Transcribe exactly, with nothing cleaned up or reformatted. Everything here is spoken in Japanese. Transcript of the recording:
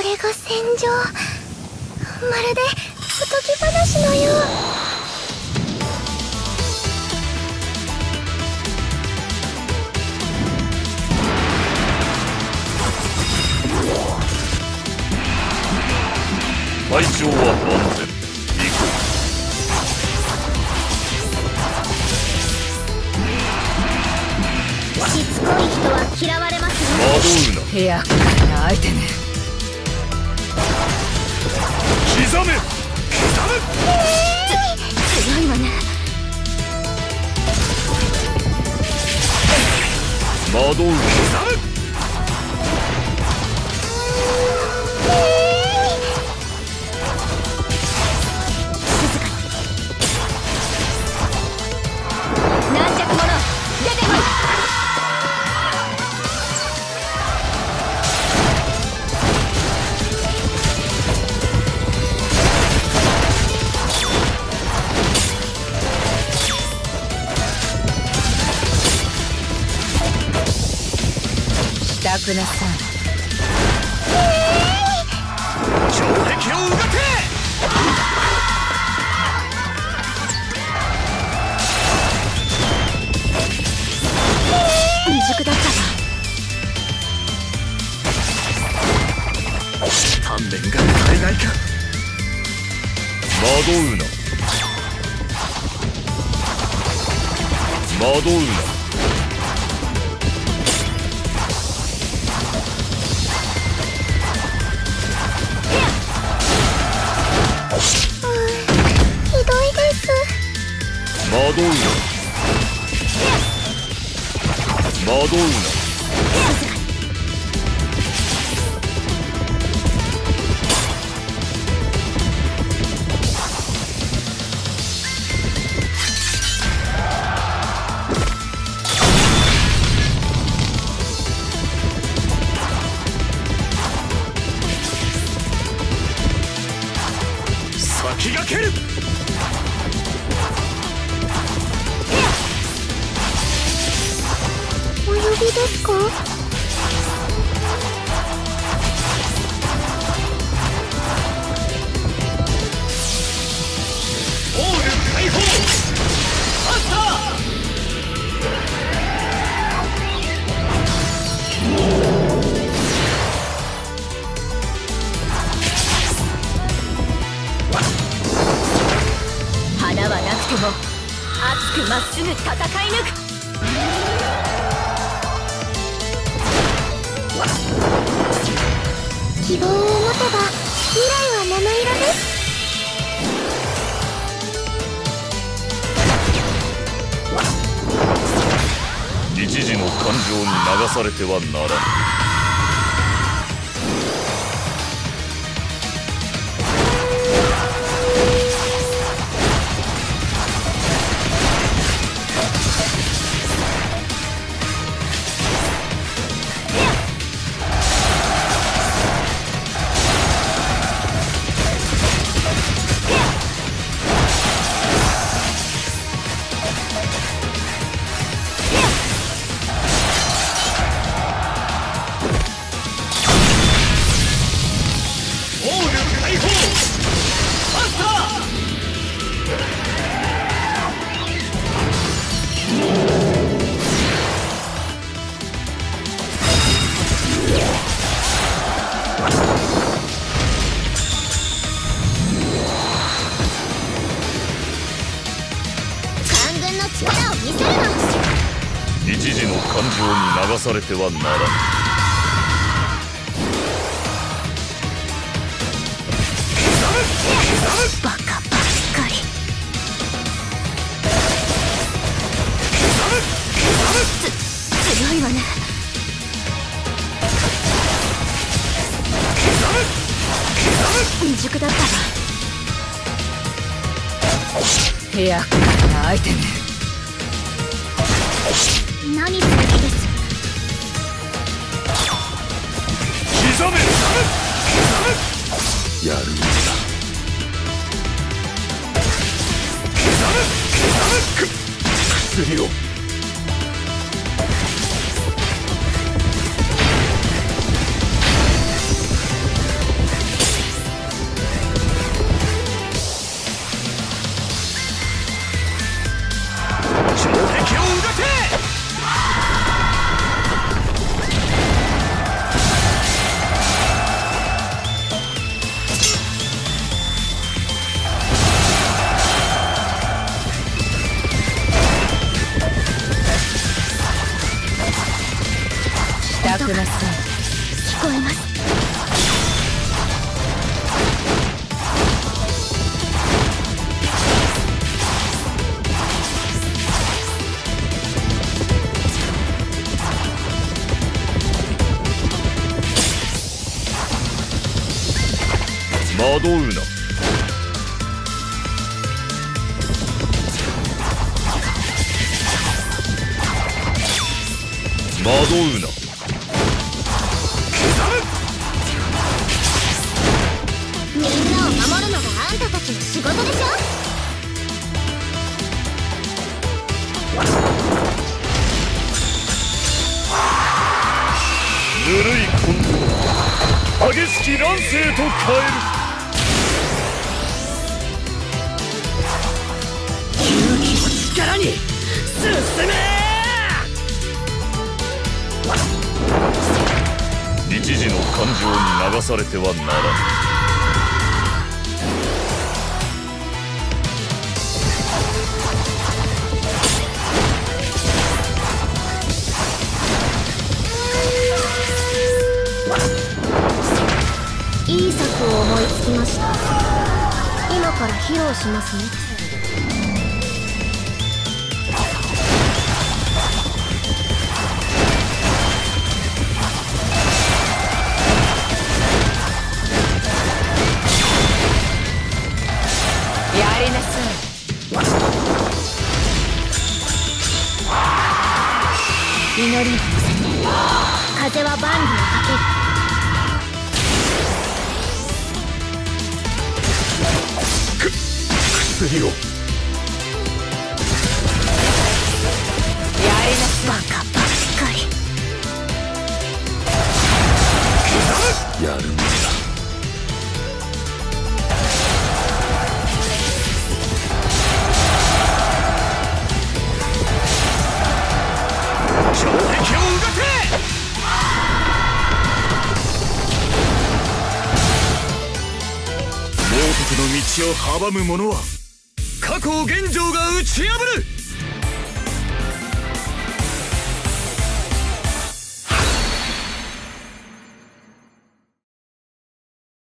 れが戦場。まるでおとぎ話のよう。 会場は万全。行こう。しつこい人は嫌われますよ。 惑うな。 部屋な相手ね。 刻め刻め。 つ強いわね。 惑うな。刻め。 したくなさい。 城壁をうがて。 未熟だったわ。 鍛錬が足りないか。惑うな。惑うな。惑うな。惑うな。先駆ける。 お呼びですか？ オール解放。マスター。 花はなくても熱くまっすぐ戦い抜く。希望を持てば未来は七色です。 一時の感情に流されてはならぬ。一時の感情に流されてはならぬ。 バカばっかり。つ強いわね。未熟だったわ。 部屋な相手ね。 何する気です？ 刻め。やるんだ。刻め。薬を。 楽なさい。 聞こえます。 惑うな。惑うな。 みんなを守るのがあんたたちの仕事でしょ。 ぬるいコントロール、激しき乱世と変える。 勇気を力に進め。 一時の感情に流されてはならぬ。 いい策を思いつきました。今から披露しますね。 やりなさい。 祈りに乗せて風は万里をかける。 薬を。 やりなさい。 バカばっかり。 やるんだ。城壁をうがて。猛徳の道を阻む者は過去を玄城が打ち破る。